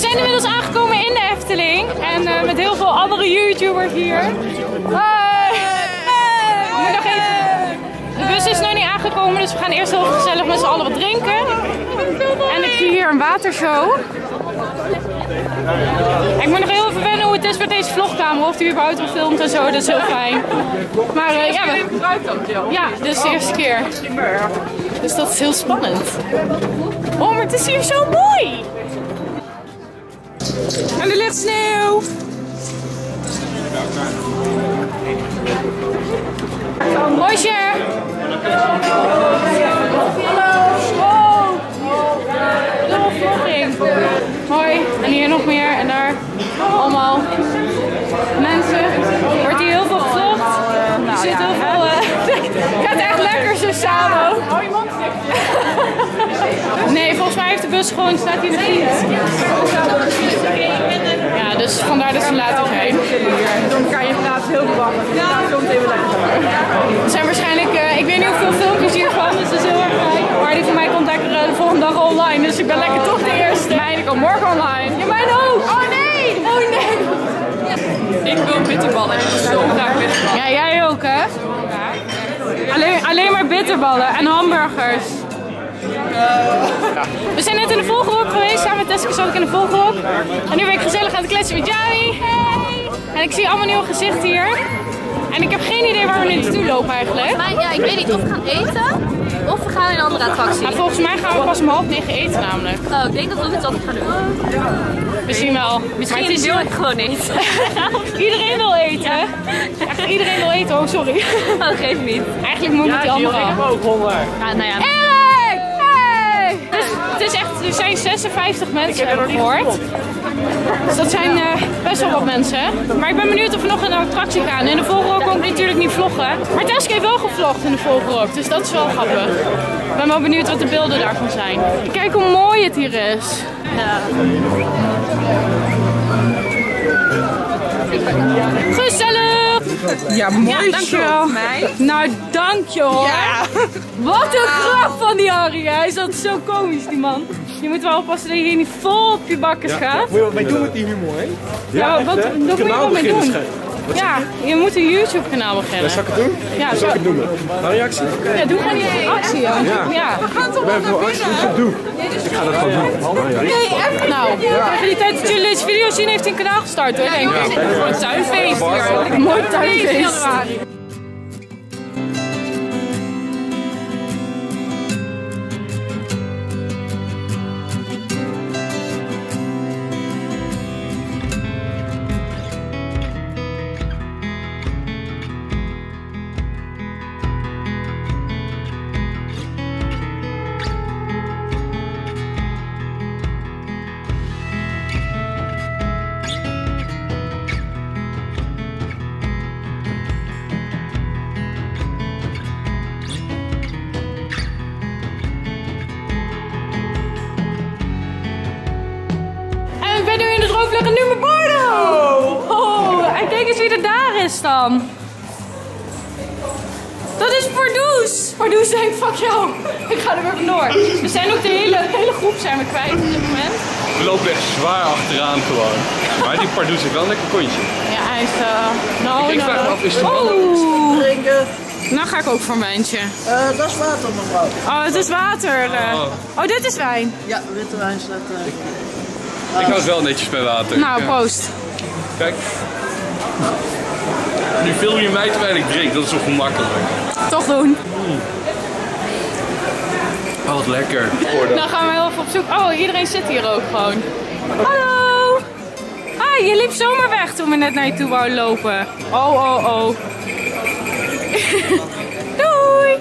zijn inmiddels aangekomen in de Efteling. En met heel veel andere YouTubers hier. Hoi! Ik moet nog even... De bus is nog niet aangekomen, dus we gaan eerst heel gezellig met z'n allen wat drinken. En ik zie hier een watershow. Ik moet nog heel even wennen hoe het is met deze vlogcamera, of die überhaupt al filmt en zo, dat is heel fijn. Maar ja, dit is de eerste keer. Dus dat is heel spannend. Oh, maar het is hier zo mooi! En er ligt sneeuw! Hoi, Cher! Hallo! Wow! Vlogging! Hoi! En hier nog meer en daar allemaal mensen. Wordt hier heel veel gevlogd. Er zit heel veel... Het gaat echt lekker zo samen. Hou je mond dicht. Nee, volgens mij heeft de bus gewoon, staat hier in de fiets. Ja, dus vandaar dat ze later zijn. Dan kan je praten heel verwachten. Ja, zo meteen wel lekker. Er zijn waarschijnlijk, ik weet niet hoeveel filmpjes hiervan, dus dat is heel erg fijn. Maar die van mij komt lekker de volgende dag online, dus ik ben lekker toch de eerste. Mijne komt morgen online. Ja, mijn ook! Oh nee! Oh nee! Ik wil bitterballen. Ik wil zo graag bitterballen. Ja, jij ook hè? Alleen maar bitterballen en hamburgers. We zijn net in de Volgerok geweest, samen met Teske zat ik in de Volgerok. En nu ben ik gezellig aan het kletsen met Jami. Hey! En ik zie allemaal nieuwe gezichten hier. En ik heb geen idee waar we nu naartoe lopen eigenlijk. Maar ja, ik weet niet of we gaan eten of we gaan in een andere attractie. Maar volgens mij gaan we pas om 8:30 eten namelijk. Oh, ik denk dat we het altijd gaan doen. Misschien wel. Misschien wil ik gewoon eten. Iedereen wil eten. Echt, iedereen wil eten, oh sorry. Oh, geef niet. Eigenlijk moet met die andere. Ik heb ook honger. Ja, nou ja. Erik! Hey! Dus, het is echt, er zijn 56 mensen heb ik gehoord. Dus dat zijn best wel wat mensen. Maar ik ben benieuwd of we nog in de attractie gaan. In de Volgerok kon ik natuurlijk niet vloggen. Maar Teske heeft wel gevlogd in de Volgerok, dus dat is wel grappig. Ik ben wel benieuwd wat de beelden daarvan zijn. Kijk hoe mooi het hier is. Ja. Gezellig! Ja, mooi Ja, dankjewel. Nou, dank je hoor. Ja. Wat een grap van die Harry. Hij is altijd zo komisch, die man. Je moet wel oppassen dat je hier niet vol op je bakkers gaat. Moet je wat mee doen met die humor, hè? Ja, wat moet je wat mee doen? Ja, je moet een YouTube kanaal beginnen. Zal ik het doen? Ja, Zal ik het doen? Een reactie? Ja, doe gewoon die actie. Ja. Ik ben voor actie, moet je het doen. Ik ga dat gewoon doen. Nou, tegen die tijd dat jullie deze video zien, heeft hij een kanaal gestart hoor, denk ik. Een tuinfeest hier. Een mooi tuinfeest. Ik ben nu in de droomvlucht nu mijn borden. Oh, en kijk eens wie er daar is dan. Dat is Pardoes. Pardoes denkt, fuck jou. Ik ga er weer vandoor. We zijn ook de hele groep zijn we kwijt op dit moment. We lopen echt zwaar achteraan gewoon. Maar die Pardoes heeft wel een lekker kontje. Ja, hij is... Ik vraag me af, is het wel... Drinken. Nou ga ik ook voor een wijntje. Dat is water, mevrouw. Oh, het is water. Oh, dit is wijn. Ja, witte wijn staat. Ik hou het wel netjes bij water. Nou, proost. Kijk. Nu film je mij terwijl ik drink, dat is zo gemakkelijk. Toch doen. Oh, wat lekker. Dan gaan we heel even op zoek. Oh, iedereen zit hier ook gewoon. Hallo. Ah, je liep zomaar weg toen we net naar je toe wouden lopen. Oh. Doei.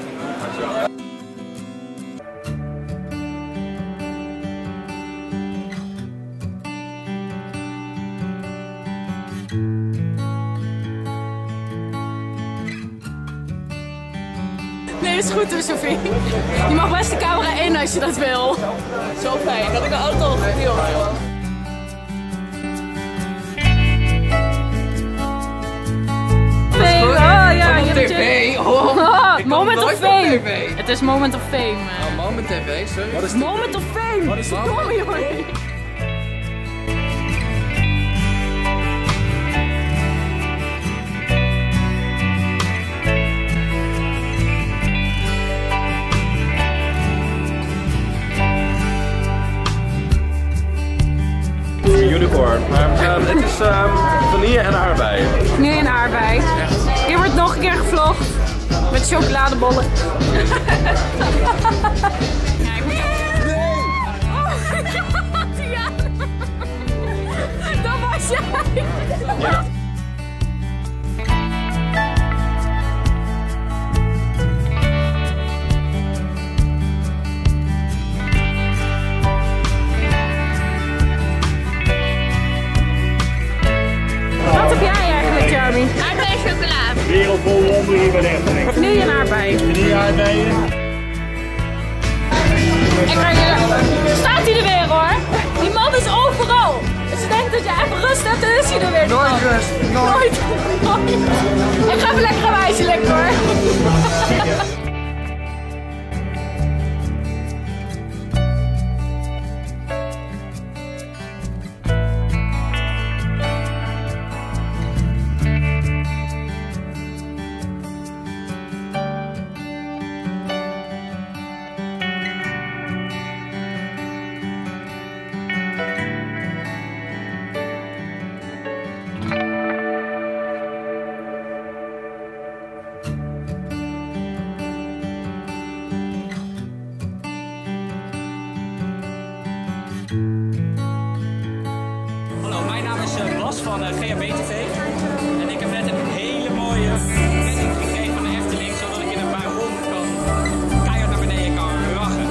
Nee, is goed hoor, Sophie. Je mag best de camera in als je dat wil. Zo fijn, dat ik er altijd al gedeeld. Oh ja, je hebt TV. Moment of fame. Het is moment of fame. Moment TV, sorry. Moment of fame. Wat is het? Domme jongen. Maar het is vanille en aardbeien. Vanille en aardbei. Hier wordt nog een keer gevlogd. Met chocoladebollen. Dat was jij! Ja. Wat heb jij eigenlijk, Jeremy? Aardbei en chocola. Wereldbol wonder hier bij de Vanille en aardbei. Die aardbeien. Staat hij er weer hoor? Die man is overal. Als je denkt dat je even rust hebt, dan is hij er weer. Nooit rust. Nooit. Ik ga even lekker een wijsje lekker hoor. Hallo, mijn naam is Bas van GHB-TV en ik heb net een hele mooie penning gekregen van de Efteling, zodat ik in een paar ronden kan keihard naar beneden kan rachen.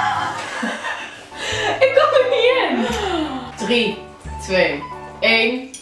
Ik kom er niet in. 3, 2, 1.